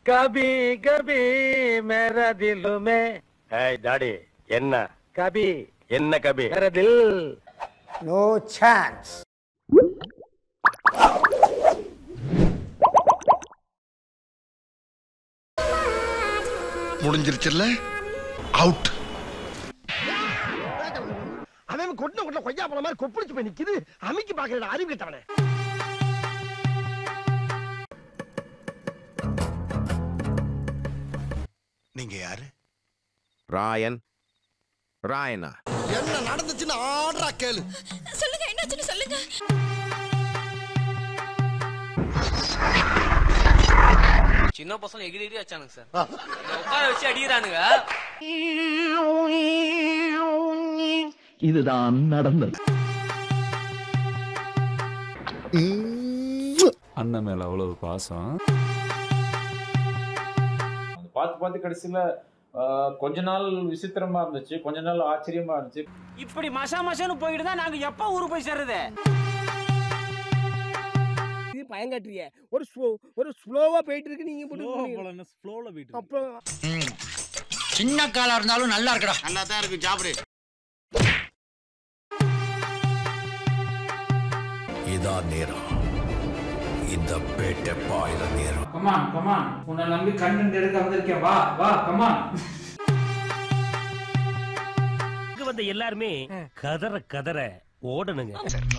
கபி கபி மேரா திலுமே. ஏய் டாடி என்ன கபி என்ன கபி மேரா தில். No chance. முடிஞ்சிருச்சுல்ல, அவுட். அவன் கொட்டின கொட்டின கொய்யா பழ மாதிரி கொப்பளிச்சு போய் நிக்குது. அமைக்கி பாக்குற அறிவு கிட்டவனே. நீங்க யாரு? ராயன். ராயனா? என்ன நடந்துச்சுன்னு ஆடுறா கேளு. சொல்லுங்க, என்னாச்சுன்னு சொல்லுங்க. சின்ன பசங்க எகிரி வச்சானுங்க சார். உட்கார வச்சு அடிக்கிறானுங்க. இதுதான் நடந்தது. அண்ணன் மேல அவ்வளவு பாசம். பார்த்து கடைசியில கொஞ்ச நாள் விசித்திரமா இருந்துச்சு, கொஞ்ச நாள் ஆச்சரியமா இருந்துச்சு. இப்படி மசா மசான்னு போயிட்டு தான் நாங்க எப்ப ஊருக்கு போய் சேர்றது? பயங்கட்டிய ஒரு ஸ்லோவா போயிட்டு இருக்கு. நீங்க சின்ன காலா இருந்தாலும் நல்லா இருக்கடா. நல்லா தான் இருக்கு, சாப்பிடு. இதான் நேரம், இந்த பேட்டை பாயிர நேரம். கமான் கமான், உன்னை நம்பி கண்டென்ட் எடுக்க வந்திருக்கேன். வா வா கமான். வந்த எல்லாருமே கதற கதற ஓடணுங்க.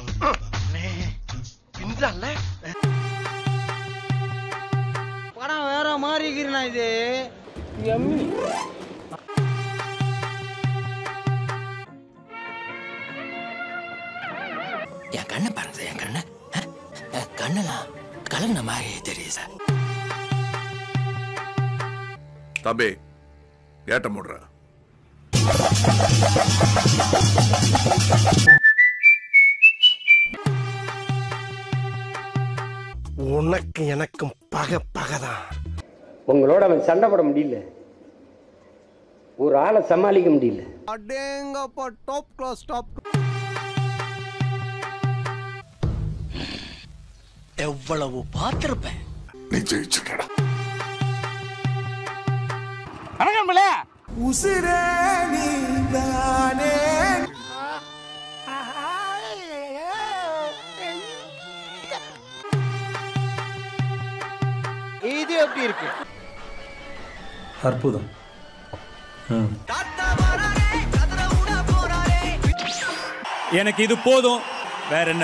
படம் வேற மாதிரி இருக்கிறா இது. என் கண்ணை பாருங்க சார், என் கண்ணை. கண்ணெல்லாம் கலங்கின மாதிரி தெரியுது சார். தம்பி, ஏட்ட முடுற. உனக்கு எனக்கும் பகதான். உங்களோட அவன் சண்டை போட முடியல, ஒரு ஆளை சமாளிக்க முடியல. அடேங்கப்பா, டாப் கிளாஸ் டாப். எவ்வளவு பார்த்திருப்பேன். நீ ஜெயிச்சுட்டடா. உசிரே நீதானே. இது எப்படி இருக்கு? அற்புதம். எனக்கு இது போதும், வேற என்ன?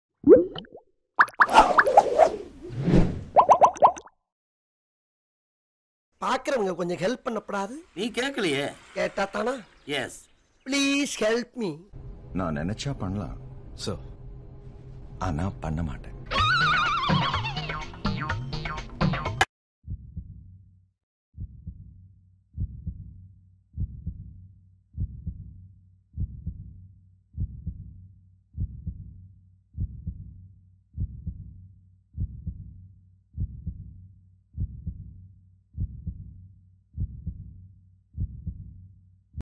பாக்குறவங்க கொஞ்சம் ஹெல்ப் பண்ணப்படாது? நீ கேட்கலையே. கேட்டா தானா? எஸ். Please help me. நான் நினைச்சா பண்ணலாம், ஆனா பண்ண மாட்டேன்.